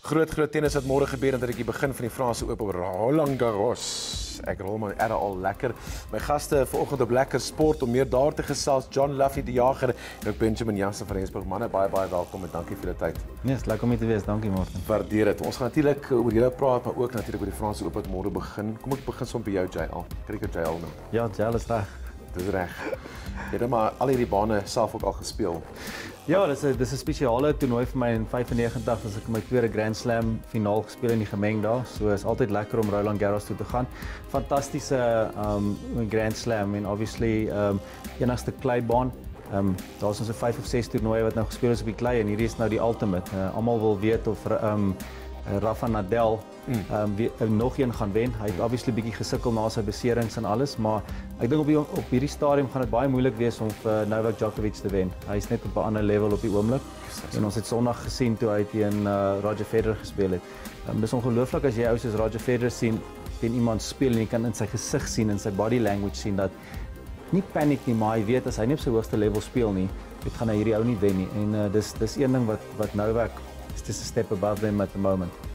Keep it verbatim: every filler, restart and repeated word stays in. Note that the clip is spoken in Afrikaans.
Groot, groot tennis wat môre gebeur en dat ek die begin van die Franse Ope op Roland Garros. Ek rol my erre al lekker. My gaste vanoggend op Lekker Sport om meer daar te gesels. John-Laffnie, DeJager en ook Benjamin Jansen van Rensburg. Manne, baie baie welkom en dankie vir die tyd. Nee, is lekker om hier te wees. Dankie, Martin. Waardeer dit. Ons gaan natuurlik oor julle praat, maar ook natuurlik oor die Franse Ope wat môre begin. Kom ek begin soms by jou, J L. Kry ek J L nou? Ja, J L is reg. Dis reg. Jy het maar al hierdie bane self ook al gespeel. Ja, dis 'n dis 'n spesiale toernooi vir my in vyfennegentig as ek my tweede Grand Slam finaal gespeel in die gemeng daar. So is altyd lekker om Roland Garros toe te gaan. Fantastiese um Grand Slam en obviously um enigste kleibaan. Um daar's ons 'n vyf of ses toernooie wat nou gespeel is op die klei en hierdie is nou die ultimate. Uh, Almal wil weet of um Rafa Nadal um, weer, uh, nog een gaan wen. Hy het obviously bietjie gesukkel na sy beserings en alles, maar ek dink op die, op hierdie stadium gaan dit baie moeilik wees om vir Novak Djokovic te wen. Hy is net op 'n ander level op die oomblik. En ons het Sondag gesien toe hy teen uh, Roger Federer gespeel het. Um, dis ongelooflik as jy ou soos Roger Federer sien teen iemand speel en jy kan in sy gesig sien en sy body language sien dat nie paniek nie, maar hy weet as hy nie op sy hoogste level speel nie, dit gaan hy hierdie ou nie wen nie. En uh, dis dis een ding wat wat Novak is just a step above them at the moment.